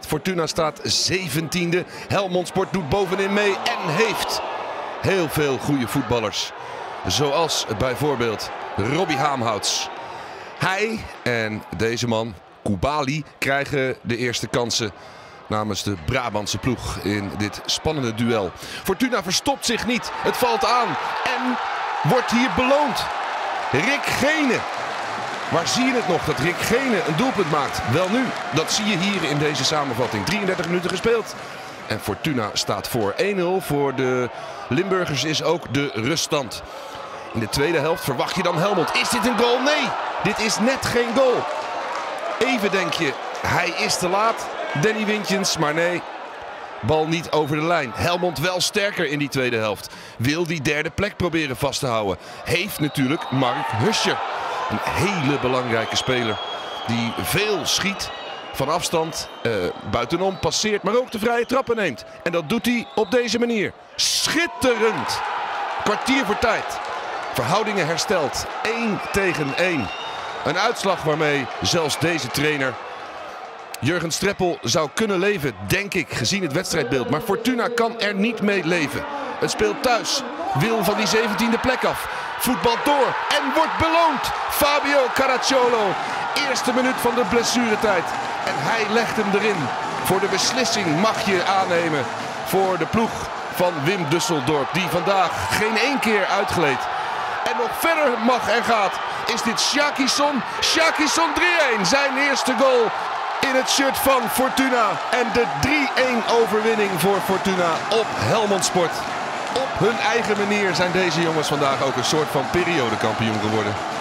Fortuna staat 17e. Helmond Sport doet bovenin mee en heeft heel veel goede voetballers. Zoals bijvoorbeeld Robbie Haamhouts. Hij en deze man, Koulibaly, krijgen de eerste kansen namens de Brabantse ploeg in dit spannende duel. Fortuna verstopt zich niet. Het valt aan en wordt hier beloond. Rick Gene. Waar zie je het nog dat Rick Gene een doelpunt maakt? Wel nu, dat zie je hier in deze samenvatting. 33 minuten gespeeld. En Fortuna staat voor 1-0. Voor de Limburgers is ook de ruststand. In de tweede helft verwacht je dan Helmond. Is dit een goal? Nee, dit is net geen goal. Even denk je, hij is te laat. Danny Wintjens, maar nee. Bal niet over de lijn. Helmond wel sterker in die tweede helft. Wil die derde plek proberen vast te houden. Heeft natuurlijk Mark Huscher. Een hele belangrijke speler. Die veel schiet. Van afstand, buitenom passeert, maar ook de vrije trappen neemt. En dat doet hij op deze manier. Schitterend. Kwartier voor tijd. Verhoudingen hersteld. 1 tegen 1. Een uitslag waarmee zelfs deze trainer Jurgen Streppel zou kunnen leven, denk ik, gezien het wedstrijdbeeld. Maar Fortuna kan er niet mee leven. Het speelt thuis. Wil van die 17e plek af. Voetbal door en wordt beloond. Fabio Caracciolo. Eerste minuut van de blessuretijd. En hij legt hem erin. Voor de beslissing mag je aannemen. Voor de ploeg van Wim Dusseldorp. Die vandaag geen één keer uitgleed. En nog verder mag en gaat. Is dit Shakison? Shakison 3-1. Zijn eerste goal in het shirt van Fortuna. En de 3-1 overwinning voor Fortuna op Helmond Sport. Op hun eigen manier zijn deze jongens vandaag ook een soort van periodekampioen geworden.